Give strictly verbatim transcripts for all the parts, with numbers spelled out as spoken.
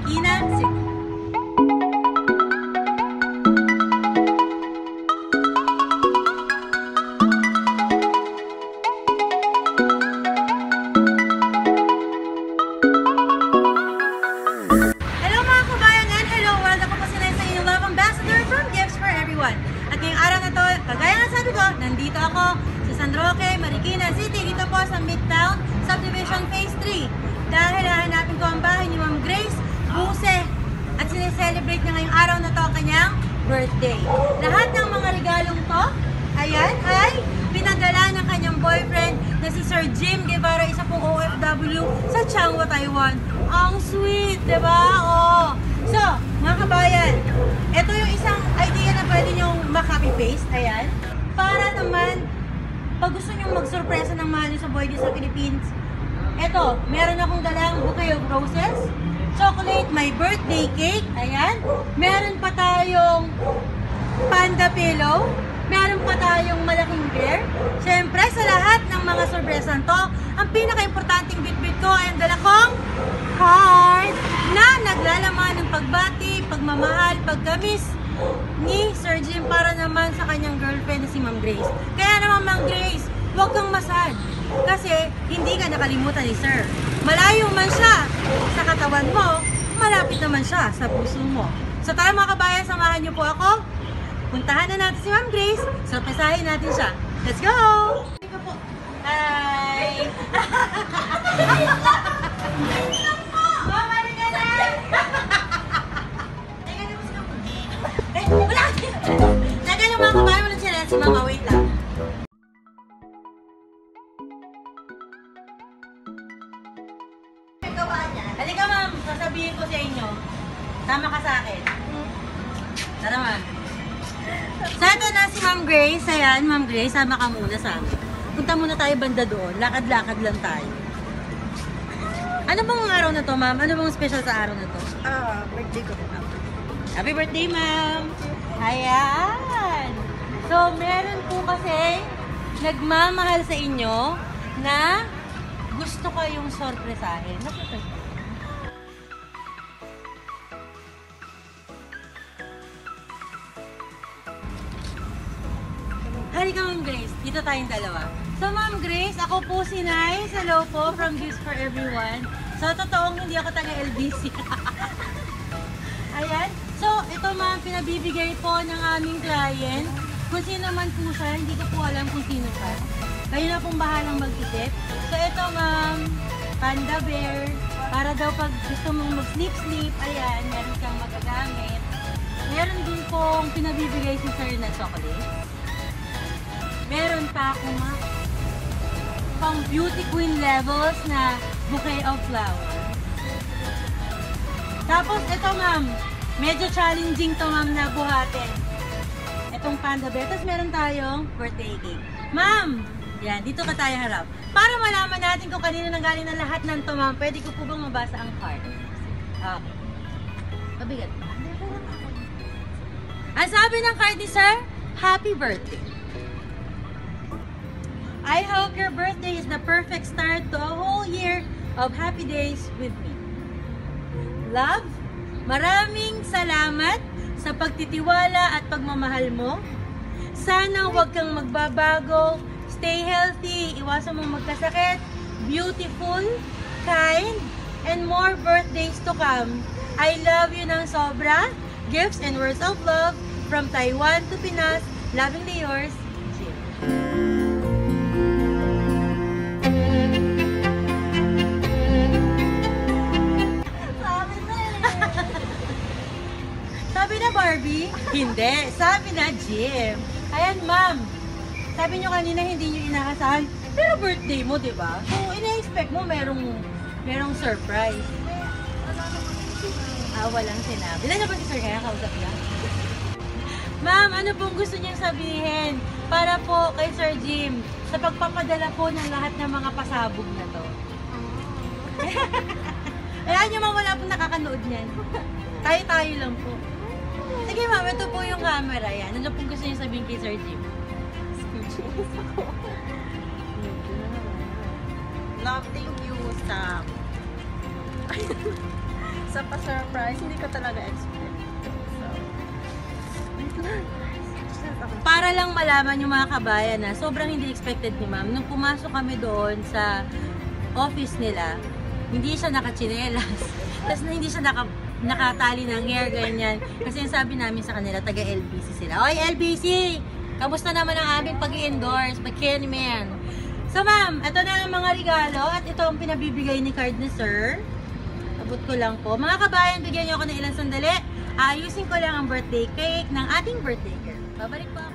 Marikina City. Hello mga kabayan and hello world! Ako po si Nai sa inyong love ambassador from Gifts for Everyone. At ngayong araw na to, kagaya nga sabi ko, nandito ako sa San Roque, Marikina City, dito po sa Midtown Subdivision Phase three. Dahil hahanapin ko ang bahay ni Ma'am Grace Buse at sineselebrate niya ngayong araw na to ang kanyang birthday. Lahat ng mga regalong to, ayan, ay pinadala ng kanyang boyfriend na si Sir Jim Guevara, isa pong O F W sa Changhua, Taiwan. Ang sweet, diba? Oh. So, mga kabayan, ito yung isang idea na pwede nyong makopy-paste, ayan. Para naman, pag gusto nyong mag-surpresa ng mahal nyo sa boy sa Philippines, eto, meron akong dalang bouquet of roses, chocolate, my birthday cake, ayan. Meron pa tayong panda pillow, meron pa tayong malaking bear. Siyempre, sa lahat ng mga sorpresan to, ang pinaka-importanting bit-bit ko ay ang dala kong card na naglalaman ng pagbati, pagmamahal, pagkamis ni Sir Jim para naman sa kanyang girlfriend na si Ma'am Grace. Kaya naman, Ma'am Grace, huwag kang masad. Kasi hindi ka nakalimutan ni Sir. Malayo man siya sa katawan mo, malapit naman siya sa puso mo. So tara mga kabayan, samahan niyo po ako. Puntahan na natin si Ma'am Grace. Surpresahin natin siya. Let's go! Hi! Mama, rin ka na! Eh, wala! Lagyan yung mga kabayan mo ng channel si Mama. Wait lang. Halika ma'am, sasabihin ko sa inyo. Tama ka sa akin. Tara ma'am. So ito na si Ma'am Grace. Ayan, Ma'am Grace, sama ka muna sa amin. Punta muna tayo banda doon. Lakad-lakad lang tayo. Ano bang araw na to, ma'am? Ano bang special sa araw na to? Ah, uh, birthday ko. Happy birthday, ma'am! Ayan! So, meron po kasi nagmamahal sa inyo na gusto kayong sorpresahin. Nakita niyo? Halika, Ma'am Grace. Dito tayong dalawa. So, Ma'am Grace, ako po si Nai. Hello po from Gifts for Everyone. So, totoong hindi ako taga-L B C. Ayan. So, ito ma'am, pinabibigay po ng aming client. Kung sino man po siya, hindi ko po alam kung sino siya. Kayo na pong bahalang mag-isip. So, ito ma'am, panda bear. Para daw pag gusto mong mag-sleep-sleep, ayan, meron kang magagamit. Meron din pong pinabibigay si sir na chocolate. Meron pa ako ma'am, pang beauty queen levels na bouquet of flowers. Tapos ito ma'am, medyo challenging to ma'am na buhatin. Itong panda bear. Tapos meron tayong birthday cake. Ma'am, yan, dito ka tayo harap. Para malaman natin kung kanino nanggaling na lahat ng to ma'am, pwede ko po bang mabasa ang card? Okay. Mabigat pa. Ang sabi ng card ni sir, happy birthday. I hope your birthday is the perfect start to a whole year of happy days with me. Love, maraming salamat sa pagtitiwala at pagmamahal mo. Sana huwag kang magbabago. Stay healthy, iwasan mong magkasakit. Beautiful, kind, and more birthdays to come. I love you ng sobra. Gifts and words of love from Taiwan to Pinas. Lovingly yours, Jim. Sabi na Barbie? Hindi. Sabi na Jim. Ayan, ma'am. Sabi nyo kanina hindi nyo inaasahan. Pero birthday mo, di ba? So, ina-expect mo merong, merong surprise. Ah, walang sinabi. Ilan na ba si sir kaya? Kausap niya? Ma'am, ano pong gusto niyang sabihin para po kay Sir Jim sa pagpapadala po ng lahat ng mga pasabog na to? Ayan nyo, ma'am, wala pong nakakanood niyan. Tayo-tayo lang po. Sige ma'am, ito po yung camera yan. Ano pong gusto niyo sabihin kay Sir Jim? Speechless ako. Love, thank you sa Isa pa surprise, hindi ko talaga expect. So, Para lang malaman yung mga kabayan na sobrang hindi expected ni ma'am. Nung pumasok kami doon sa office nila, hindi siya nakachinelas. Tapos na hindi siya naka, nakatali ng hair, ganyan. Kasi yung sabi namin sa kanila, taga-L B C sila. Oy, L B C! Kamusta naman ang aming pag-i-endorse? Pag-Kenny man. So ma'am, ito na ang mga regalo at ito ang pinabibigay ni card ni sir. Abot ko lang po. Mga kabayan, bigyan niyo ako ng ilang sandali. Ayusin ko lang ang birthday cake ng ating birthday girl. Babalik po ako.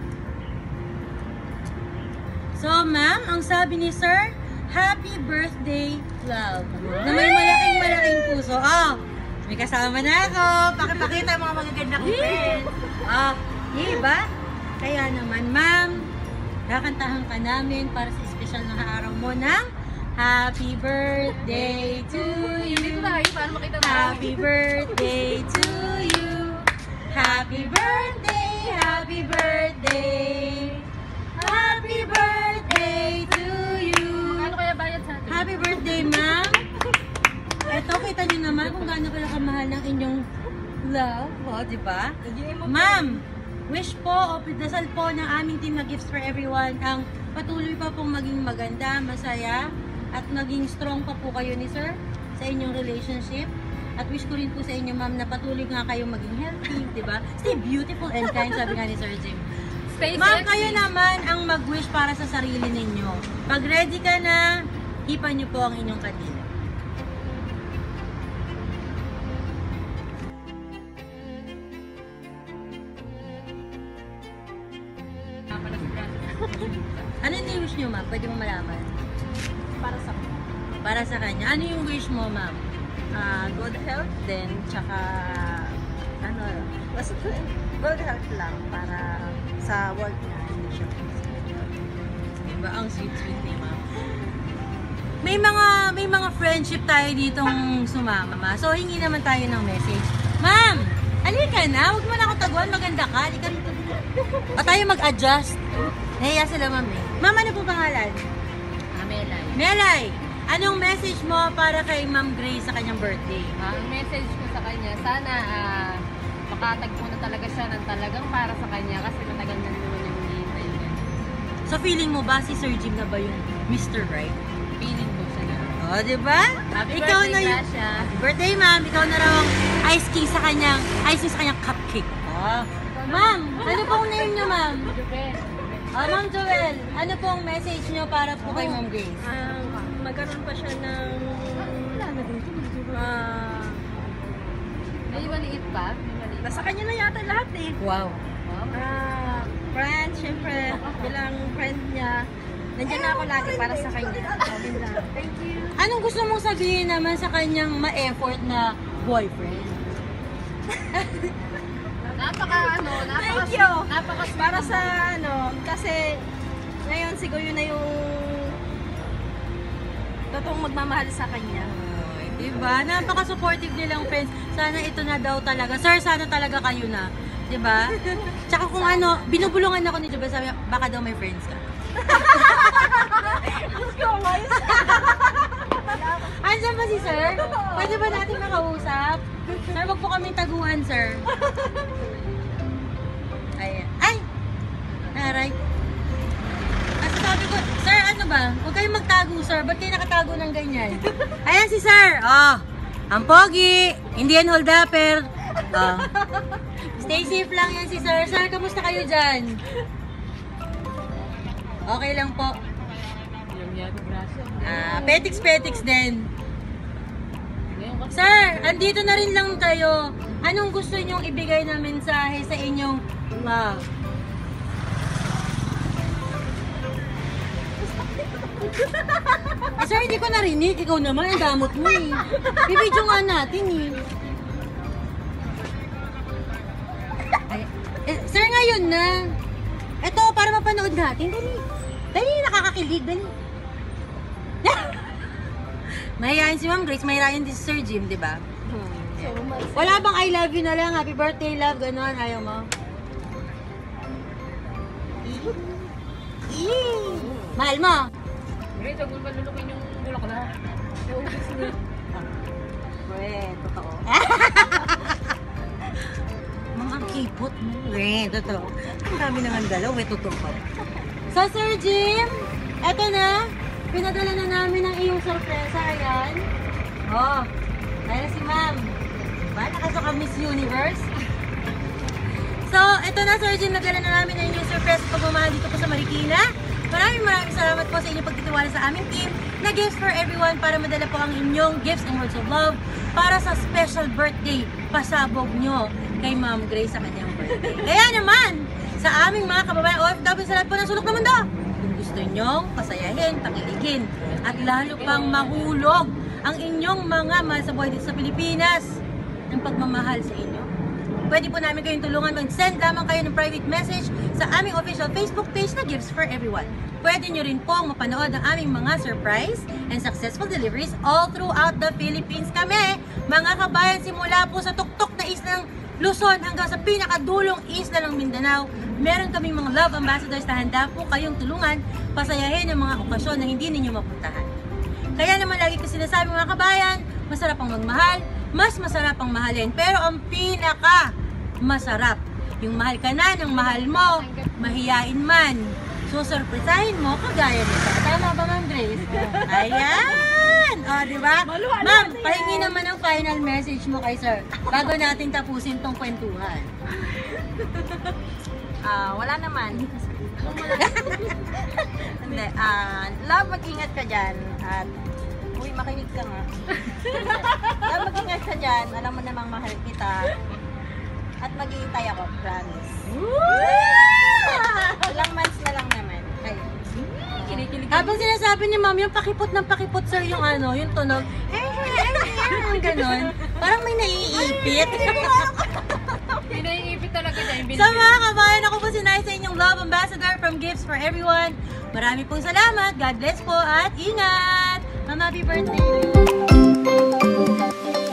So ma'am, ang sabi ni sir, happy birthday, love. Na may malaking malaking puso. Oh, may kasama na ako. Pakipakita ang mga magaganda kong friends. Oh, diba? Kaya naman, ma'am, kakantahan ka namin para sa espesyal na araw mo ng happy birthday to you. Dito tayo para makita mo. Happy birthday to you. Happy birthday, happy birthday. Happy birthday to you. Ano kaya bayad sa atin? Happy birthday, ma'am. Ito, kita niyo naman kung gaano kaya kamahal ng inyong love. O, di ba? Ma'am, wish po o dasal po ng aming team na Gifts for Everyone ang patuloy pa pong maging maganda, masaya, at maging strong pa po kayo ni sir sa inyong relationship. At wish ko rin po sa inyo, ma'am, na patuloy nga kayong maging healthy, di ba? Stay beautiful and kind, sabi nga ni Sir Jim. Stay Ma'am, sexy. kayo naman ang mag-wish para sa sarili ninyo. Pag ready ka na, hipan niyo po ang inyong kandila. Ano yung wish niyo, ma'am? Pwede mo malaman. Para sa Para sa kanya. Ano yung wish mo, ma'am? ah, good health din, tsaka ano, basta good health lang para sa work na hindi siya Diba? Ang sweet-sweet ni ma'am. May mga may mga friendship tayo ditong sumama. So, hingi naman tayo ng message. Ma'am, halika na. Huwag mo na ako taguan. Maganda ka. Halika rito. O tayo mag-adjust. Nahiya sila, ma'am eh. Ma'am, ano po pangalan? Ah, Melay. Melay, anong message mo para kay Ma'am Grace sa kanyang birthday? Ah, ang message ko sa kanya, sana ah, makatagpo na talaga siya ng talagang para sa kanya kasi matagal na naman yung hinihintay niya. So, feeling mo ba si Sir Jim na ba yung Mister Right? Feeling ko siya na. O, diba? Happy Ikaw birthday, na yung... Gracia. Happy birthday, ma'am. Ikaw na raw ang ice king sa kanyang, ice king sa kanyang cupcake. Oh. Ma'am, ano pong name nyo, ma'am? Jubel. Ah, Ma'am Joel, ano pong message nyo para po kay Ma'am Grace? Um, magkaroon pa siya ng ah, may maliit pa? May maliit. Nasa kanya na yata lahat eh. Wow. Ah, friend, syempre, bilang friend niya, nandiyan na ako lagi para sa kanya. Sabi na, thank you. Anong gusto mong sabihin naman sa kanyang ma-effort na boyfriend? Napaka ano, napaka Thank you. Napaka Para sa ano, kasi ngayon siguro yun na yung totoong magmamahal sa kanya. Ay, diba? Napaka-supportive nilang friends. Sana ito na daw talaga. Sir, sana talaga kayo na. Diba? Tsaka kung ano, binubulungan ako ni Jubel, sabi niya, baka daw may friends ka. Andiyan ba si sir? Pwede ba natin makausap? Sir, wag po kaming taguan, sir. Ayan. Ay! Aray. Kasi sabi ko, sir, ano ba? Huwag kayong magtago, sir. Ba't kayo nakatago ng ganyan? Ayan si sir. Oh, ang pogi. Hindi yan hold-upper. Oh. Stay safe lang yan si sir. Sir, kamusta kayo dyan? Okay lang po. Ah, petiks-petiks din. Sir, andito na rin lang kayo. Anong gusto nyong ibigay na mensahe sa inyong love? Eh, sir, hindi ko narinig. Ikaw naman, ang damot mo eh. Bibidyo nga natin eh. Ay, eh, sir, ngayon na. Ito, para mapanood natin. Dali. Dali, nakakakilig. Dali. Mahihayin si Ma'am Grace, mahihayin din si Sir Jim, di ba? Hmm. So, mas, Wala bang I love you na lang, happy birthday, love, gano'n, ayaw mo? Eee! Mahal mo? Great, huwag mo pa lulukin yung bulak na. Pwede, totoo. Mga kipot mo. Eh, totoo. Ang dami nang dalaw, eh, totoo pa. So, Sir Jim, eto na. Pinadala na namin ang iyong sorpresa. Ayan. Oh, ayan si ma'am. Diba? Nakasaka Miss Universe. So, eto na, Sir Jim, nadala na namin ang inyong surprise pagmamahal dito po sa Marikina. Maraming maraming salamat po sa inyong pagtitiwala sa aming team na Gifts for Everyone para madala po ang inyong gifts and words of love para sa special birthday pasabog nyo kay Ma'am Grace sa kanyang birthday. Kaya naman, sa aming mga kababayan O F W sa lahat po ng sulok ng mundo, kung gusto nyong pasayahin, takiligin, at lalo pang mahulog ang inyong mga mahal sa buhay dito sa Pilipinas ng pagmamahal sa inyo, pwede po namin kayong tulungan. Mag-send lamang kayo ng private message sa aming official Facebook page na Gifts for Everyone. Pwede nyo rin pong mapanood ang aming mga surprise and successful deliveries all throughout the Philippines. Kami, mga kabayan, simula po sa tuktok na isla ng Luzon hanggang sa pinakadulong isla ng Mindanao, meron kaming mga love ambassadors na handa po kayong tulungan, pasayahin ang mga okasyon na hindi ninyo mapuntahan. Kaya naman lagi ko sinasabi, mga kabayan, masarap ang magmahal, mas masarap ang mahalin. Pero ang pinaka masarap, yung mahal ka na ng mahal mo, mahiyain man, susurpresahin mo kagaya nito. Tama ba, Ma'am Grace? Ayan! O, diba? Ma'am, pahingi naman ang final message mo kay Sir bago natin tapusin tong kwentuhan. Ah, wala naman. Hindi, ah, love, mag-ingat ka dyan. At, uy, makinig ka nga. Love, mag-ingat ka dyan. Alam mo namang mahal kita. At mag-iintay ako, promise. Ilang months na lang naman. Kayo. Kinikilig. Habang sinasabi ni Ma'am, yung pakipot ng pakipot, Sir, yung ano, yung tunog, yung ganon, parang may naiipit. May naiipit talaga dyan. Sa mga kabayan, ako po si Nay sa inyong Love Ambassador from Gifts for Everyone. Marami pong salamat. God bless po at ingat! Ma'am, happy birthday!